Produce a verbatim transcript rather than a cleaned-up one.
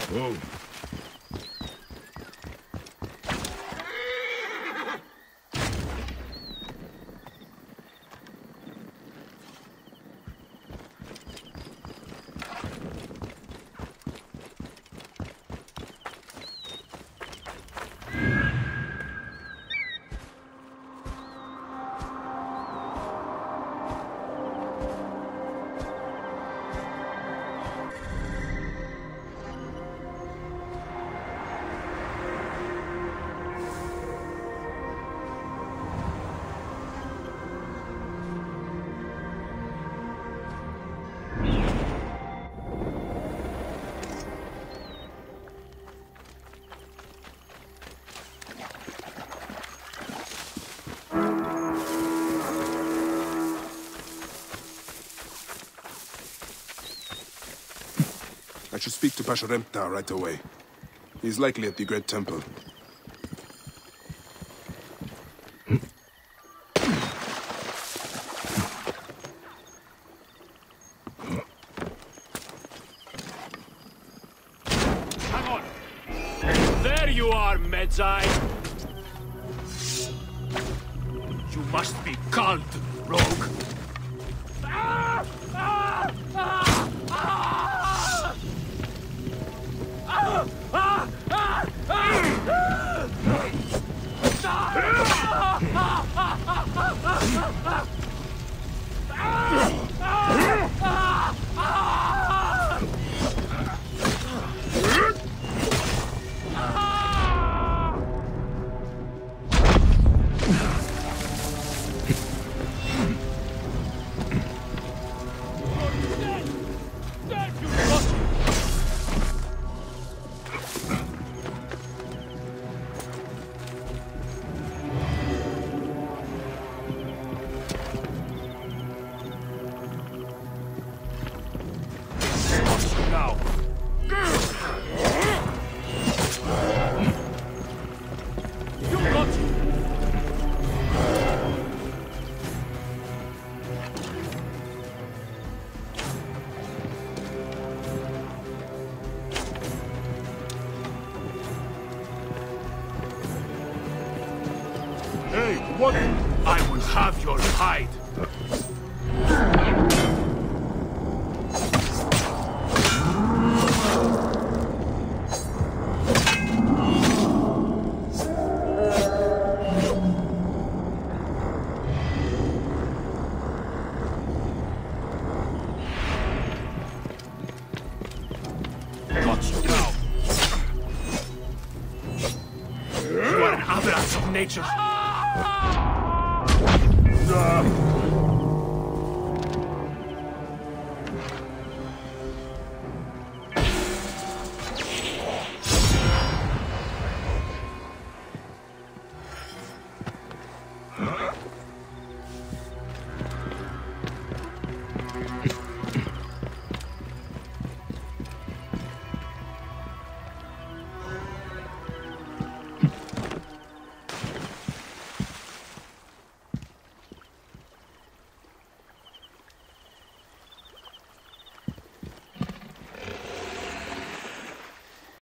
Whoa. I should speak to Pasherenptah right away. He's likely at the Great Temple. Hang on! There you are, Medjay! You must be called, rogue! Ah! Ah! Ah! Ah! Ah! Ah! Ah! Hey, what? I will have your hide. Got you now. You are an aberrance of nature. Ah!